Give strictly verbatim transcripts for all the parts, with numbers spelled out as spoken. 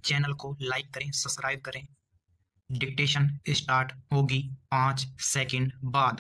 Channel को like करें, subscribe करें। डिक्टेशन स्टार्ट होगी पाँच सेकंड बाद।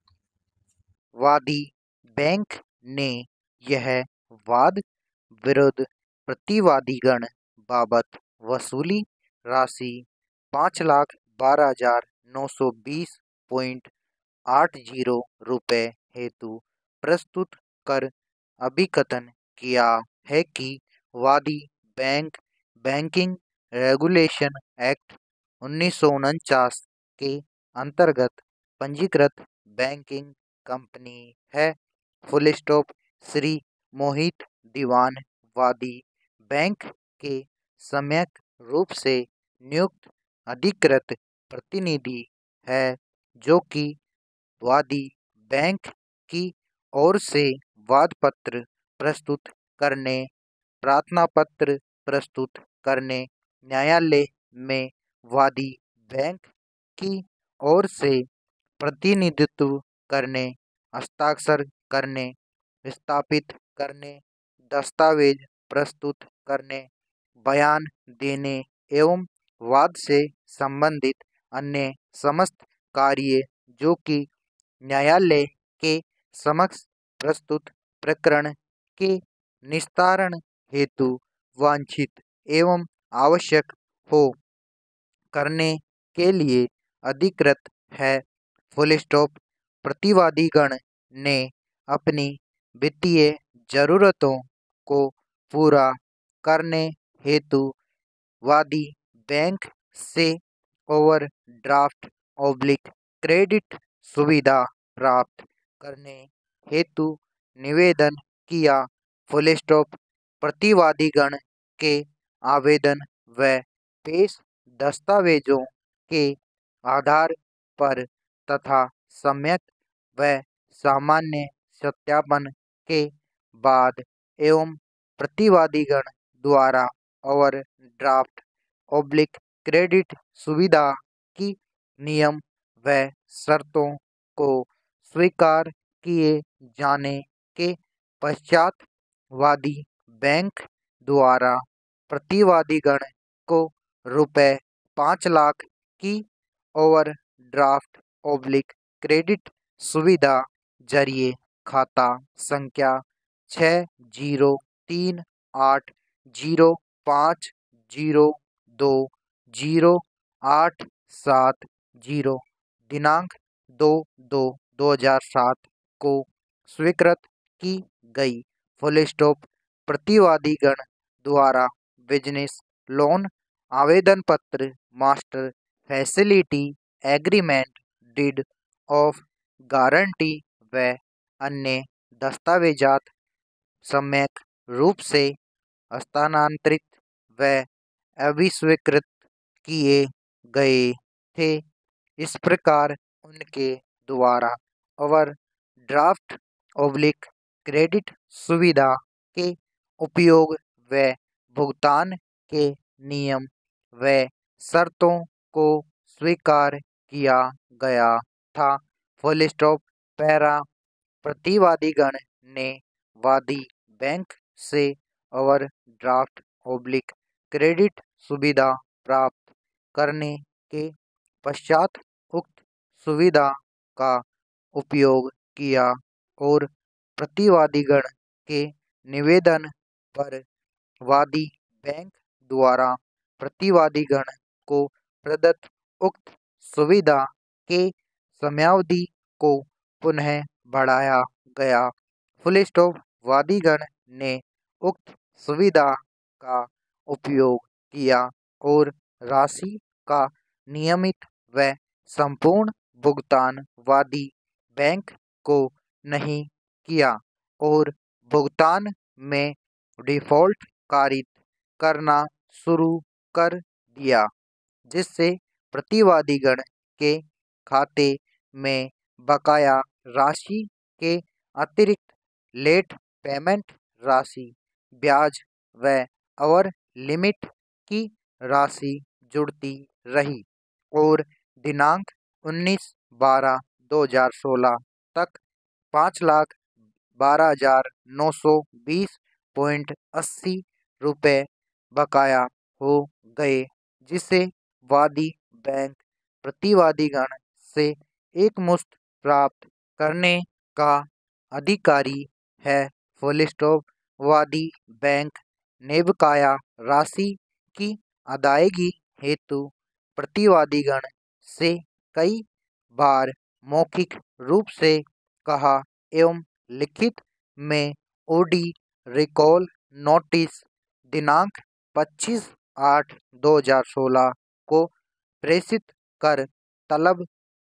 वादी बैंक ने यह वाद विरुद्ध प्रतिवादीगण बाबत वसूली राशि पाँच लाख बारह हजार नौ सौ बीस पॉइंट आठ जीरो रुपये हेतु प्रस्तुत कर अभिकथन किया है कि वादी बैंक बैंकिंग रेगुलेशन एक्ट उन्नीस सौ उनचास के अंतर्गत पंजीकृत बैंकिंग कंपनी है। Full stop. श्री मोहित दीवान वादी बैंक के सम्यक रूप से नियुक्त अधिकृत प्रतिनिधि है, जो कि वादी बैंक की ओर से वाद पत्र प्रस्तुत करने, प्रार्थना पत्र प्रस्तुत करने, न्यायालय में वादी बैंक की ओर से प्रतिनिधित्व करने, हस्ताक्षर करने, विस्थापित करने, दस्तावेज प्रस्तुत करने, बयान देने एवं वाद से संबंधित अन्य समस्त कार्य जो कि न्यायालय के समक्ष प्रस्तुत प्रकरण के निस्तारण हेतु वांछित एवं आवश्यक हो करने के लिए अधिकृत है। Full stop. प्रतिवादीगण ने अपनी वित्तीय जरूरतों को पूरा करने हेतु वादी बैंक से ओवरड्राफ्ट ऑब्लिक क्रेडिट सुविधा प्राप्त करने हेतु निवेदन किया। Full stop. प्रतिवादीगण के आवेदन व पेश दस्तावेजों के आधार पर तथा सम्यक व सामान्य सत्यापन के बाद एवं प्रतिवादीगण द्वारा ओवरड्राफ्ट ऑब्लिक क्रेडिट सुविधा की नियम व शर्तों को स्वीकार किए जाने के पश्चात वादी बैंक द्वारा प्रतिवादीगण को रुपये पाँच लाख की ओवरड्राफ्ट ऑब्लिक क्रेडिट सुविधा जरिए खाता संख्या छः जीरो तीन आठ जीरो पाँच जीरो दो जीरो आठ सात जीरो दिनांक दो दो दो हजार सात को स्वीकृत की गई। Full stop. प्रतिवादीगण द्वारा बिजनेस लोन आवेदन पत्र, master facility agreement, deed of guarantee व अन्य दस्तावेजात सम्यक रूप से हस्तांतरित व अभिस्वीकृत किए गए थे। इस प्रकार उनके द्वारा ओवरड्राफ्ट ऑब्लिक क्रेडिट सुविधा के उपयोग व भुगतान के नियम व शर्तों को स्वीकार किया गया था। Full stop. पैरा। प्रतिवादीगण ने वादी बैंक से ओवरड्राफ्ट ऑब्लिक क्रेडिट सुविधा प्राप्त करने के पश्चात उक्त सुविधा का उपयोग किया और प्रतिवादीगण के निवेदन पर वादी बैंक द्वारा प्रतिवादीगण को प्रदत्त उक्त सुविधा के समयावधि को पुनः बढ़ाया गया। Full stop. वादीगण ने उक्त सुविधा का उपयोग किया और राशि का नियमित व संपूर्ण भुगतान वादी बैंक को नहीं किया और भुगतान में डिफ़ॉल्ट कारित करना शुरू कर दिया, जिससे प्रतिवादीगण के खाते में बकाया राशि के अतिरिक्त लेट पेमेंट राशि, ब्याज व ओवर लिमिट की राशि जुड़ती रही और दिनांक उन्नीस बारह दो हजार सोलह तक पाँच लाख बारह हजार नौ सौ बीस पॉइंट अस्सी रुपये बकाया हो गए, जिसे वादी बैंक प्रतिवादीगण से एकमुश्त प्राप्त करने का अधिकारी है। Full stop. वादी बैंक ने बकाया राशि की अदायगी हेतु प्रतिवादीगण से कई बार मौखिक रूप से कहा एवं लिखित में ओडी रिकॉल नोटिस दिनांक पच्चीस आठ दो हज़ार सोलह को प्रेषित कर तलब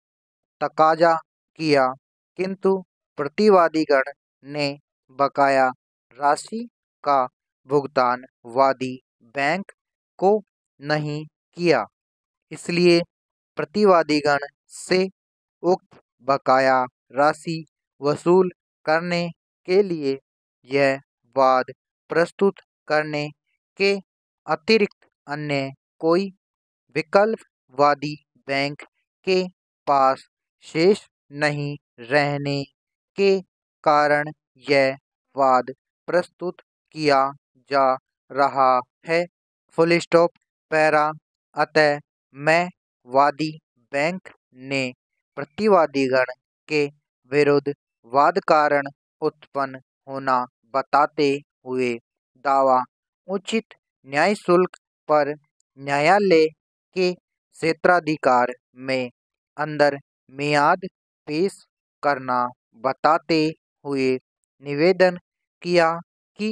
तकाजा किया, किंतु प्रतिवादीगण ने बकाया राशि का भुगतान वादी बैंक को नहीं किया। इसलिए प्रतिवादीगण से उक्त बकाया राशि वसूल करने के लिए यह वाद प्रस्तुत करने के अतिरिक्त अन्य कोई विकल्प वादी बैंक के पास शेष नहीं रहने के कारण यह वाद प्रस्तुत किया जा रहा है। Full stop. पैरा। अतः मैं वादी बैंक ने प्रतिवादीगण के विरुद्ध वाद कारण उत्पन्न होना बताते हुए दावा उचित न्याय शुल्क पर न्यायालय के क्षेत्राधिकार में अंदर मियाद पेश करना बताते हुए निवेदन किया कि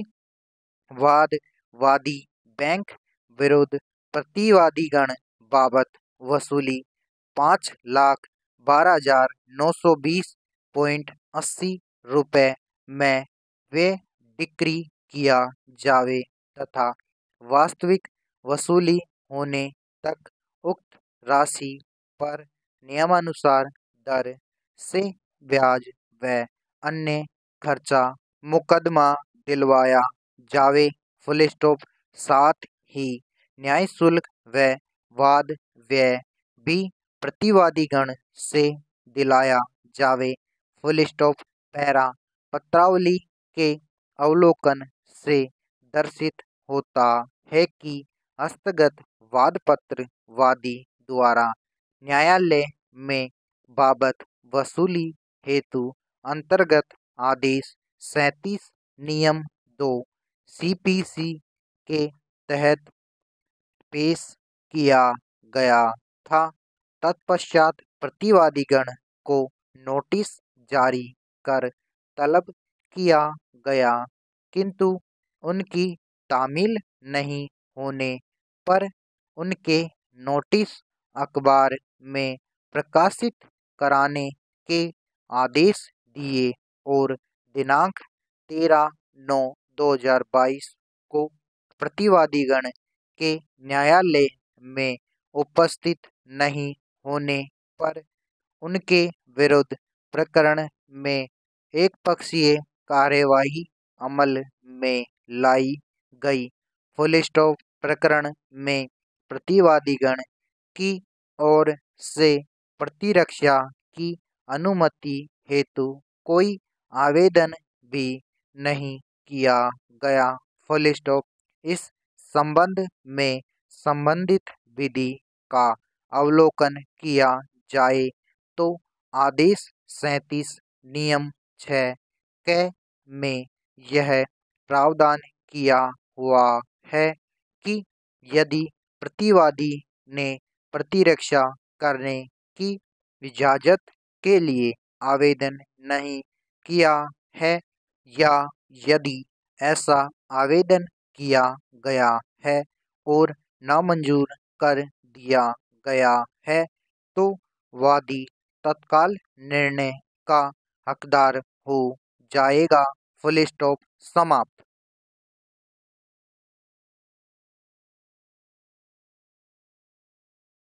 वाद वादी बैंक विरुद्ध प्रतिवादीगण बाबत वसूली पाँच लाख बारह हजार नौ सौ बीस पॉइंट अस्सी रुपये में वे डिक्री किया जावे तथा वास्तविक वसूली होने तक उक्त राशि पर नियमानुसार दर से ब्याज व अन्य खर्चा मुकदमा दिलवाया जावे। Full stop. साथ ही न्याय शुल्क व वाद व्यय भी प्रतिवादीगण से दिलाया जावे। Full stop. पैरा। पत्रावली के अवलोकन से दर्शित होता है कि हस्तगत वादपत्र वादी द्वारा न्यायालय में बाबत वसूली हेतु अंतर्गत आदेश सैंतीस नियम दो सीपीसी के तहत पेश किया गया था। तत्पश्चात प्रतिवादीगण को नोटिस जारी कर तलब किया गया, किंतु उनकी तामील नहीं होने पर उनके नोटिस अखबार में प्रकाशित कराने के आदेश दिए और दिनांक तेरह नौ दो हज़ार बाईस को प्रतिवादीगण के न्यायालय में उपस्थित नहीं होने पर उनके विरुद्ध प्रकरण में एकपक्षीय कार्यवाही अमल में लाई गई। Full stop. प्रकरण में प्रतिवादीगण की ओर से प्रतिरक्षा की अनुमति हेतु कोई आवेदन भी नहीं किया गया। Full stop. इस संबंध में संबंधित विधि का अवलोकन किया जाए तो आदेश सैंतीस नियम छः क में यह प्रावधान किया हुआ है कि यदि प्रतिवादी ने प्रतिरक्षा करने की इजाज़त के लिए आवेदन नहीं किया है या यदि ऐसा आवेदन किया गया है और नामंजूर कर दिया गया है तो वादी तत्काल निर्णय का हकदार हो जाएगा। Full stop. समाप्त।